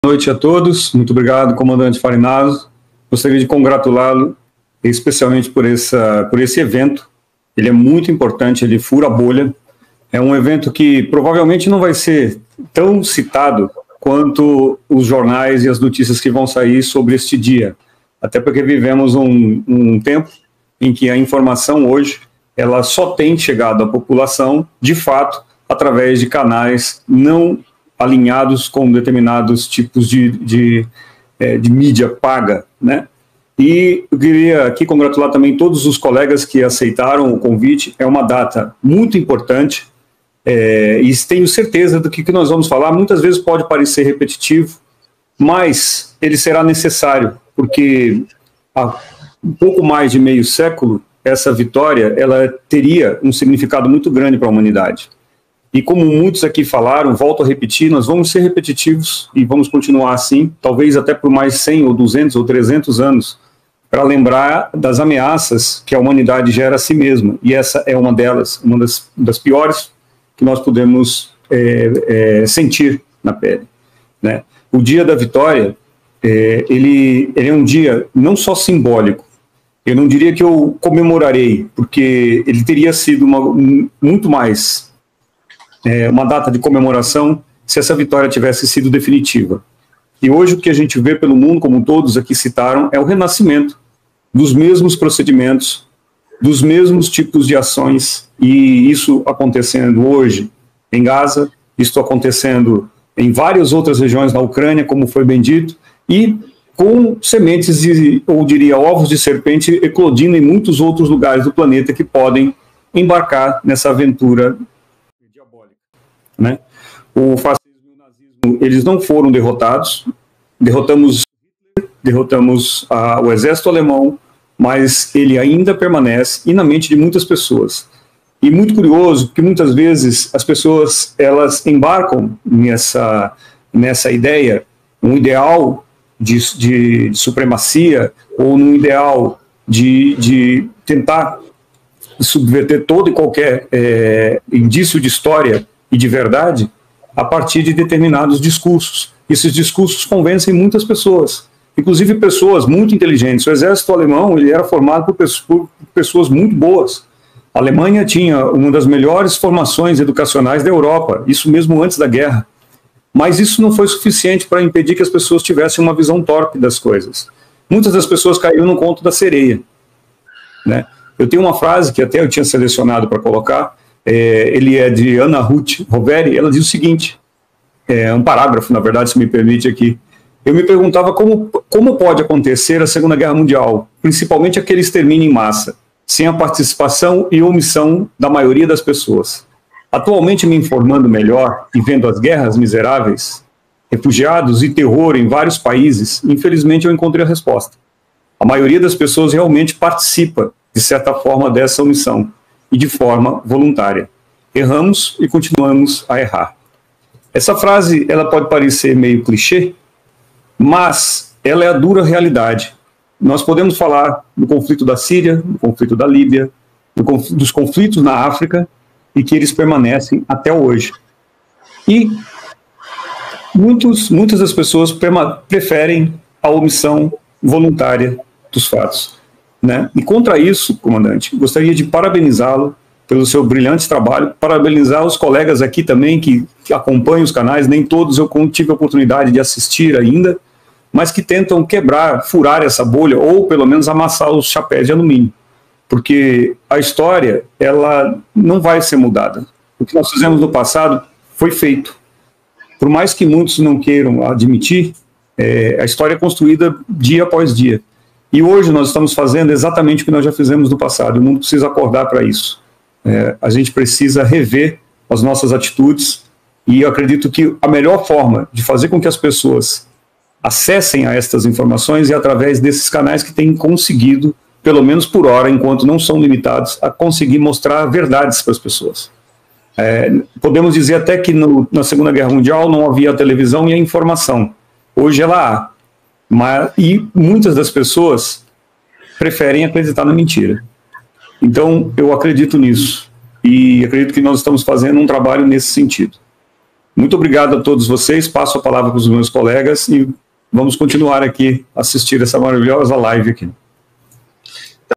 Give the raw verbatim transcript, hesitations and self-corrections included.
Boa noite a todos, muito obrigado, comandante Farinazzo. Gostaria de congratulá-lo especialmente por, essa, por esse evento. Ele é muito importante, ele fura a bolha. É um evento que provavelmente não vai ser tão citado quanto os jornais e as notícias que vão sair sobre este dia. Até porque vivemos um, um tempo em que a informação hoje ela só tem chegado à população, de fato, através de canais não alinhados com determinados tipos de, de, de mídia paga, né? E eu queria aqui congratular também todos os colegas que aceitaram o convite. É uma data muito importante, é, e tenho certeza do que, que nós vamos falar. Muitas vezes pode parecer repetitivo, mas ele será necessário, porque há um pouco mais de meio século, essa vitória ela teria um significado muito grande para a humanidade. E como muitos aqui falaram, volto a repetir, nós vamos ser repetitivos e vamos continuar assim, talvez até por mais cem ou duzentos ou trezentos anos, para lembrar das ameaças que a humanidade gera a si mesma. E essa é uma delas, uma das, das piores que nós podemos é, é, sentir na pele, né? O Dia da Vitória, é, ele, ele é um dia não só simbólico, eu não diria que eu comemorarei, porque ele teria sido uma, muito mais é, uma data de comemoração se essa vitória tivesse sido definitiva. E hoje o que a gente vê pelo mundo, como todos aqui citaram, é o renascimento dos mesmos procedimentos, dos mesmos tipos de ações, e isso acontecendo hoje em Gaza, isso acontecendo em várias outras regiões da Ucrânia, como foi bem dito, e com sementes, de, ou diria ovos de serpente, eclodindo em muitos outros lugares do planeta que podem embarcar nessa aventura diabólica, né? O fascismo e o nazismo, eles não foram derrotados, derrotamos derrotamos a, o exército alemão, mas ele ainda permanece e na mente de muitas pessoas. E muito curioso, porque muitas vezes as pessoas elas embarcam nessa, nessa ideia, um ideal de, de, de supremacia, ou num ideal de, de tentar subverter todo e qualquer é, indício de história e de verdade, a partir de determinados discursos. Esses discursos convencem muitas pessoas, inclusive pessoas muito inteligentes. O exército alemão ele era formado por pessoas, por pessoas muito boas. A Alemanha tinha uma das melhores formações educacionais da Europa, isso mesmo antes da guerra. Mas isso não foi suficiente para impedir que as pessoas tivessem uma visão torpe das coisas. Muitas das pessoas caíram no conto da sereia, né? Eu tenho uma frase que até eu tinha selecionado para colocar, é, ele é de Ana Ruth Roveri, ela diz o seguinte, é um parágrafo, na verdade, se me permite aqui. Eu me perguntava como, como pode acontecer a Segunda Guerra Mundial, principalmente aquele extermínio em massa, sem a participação e omissão da maioria das pessoas. Atualmente, me informando melhor e vendo as guerras miseráveis, refugiados e terror em vários países, infelizmente eu encontrei a resposta. A maioria das pessoas realmente participa, de certa forma, dessa omissão, e de forma voluntária. Erramos e continuamos a errar. Essa frase ela pode parecer meio clichê, mas ela é a dura realidade. Nós podemos falar do conflito da Síria, do conflito da Líbia, do conflito, dos conflitos na África, e que eles permanecem até hoje. E muitos, muitas das pessoas preferem a omissão voluntária dos fatos, né? E contra isso, comandante, gostaria de parabenizá-lo pelo seu brilhante trabalho, parabenizar os colegas aqui também que, que acompanham os canais, nem todos eu tive a oportunidade de assistir ainda, mas que tentam quebrar, furar essa bolha, ou pelo menos amassar os chapéus de alumínio, porque a história, ela não vai ser mudada. O que nós fizemos no passado foi feito. Por mais que muitos não queiram admitir, é, a história é construída dia após dia. E hoje nós estamos fazendo exatamente o que nós já fizemos no passado, o mundo precisa acordar para isso. É, a gente precisa rever as nossas atitudes, e eu acredito que a melhor forma de fazer com que as pessoas acessem a estas informações é através desses canais que têm conseguido, pelo menos por hora, enquanto não são limitados, a conseguir mostrar verdades para as pessoas. É, podemos dizer até que no, na Segunda Guerra Mundial não havia a televisão e a informação. Hoje ela há. Mas, e muitas das pessoas preferem acreditar na mentira. Então, eu acredito nisso. E acredito que nós estamos fazendo um trabalho nesse sentido. Muito obrigado a todos vocês, passo a palavra para os meus colegas e vamos continuar aqui, assistir essa maravilhosa live aqui.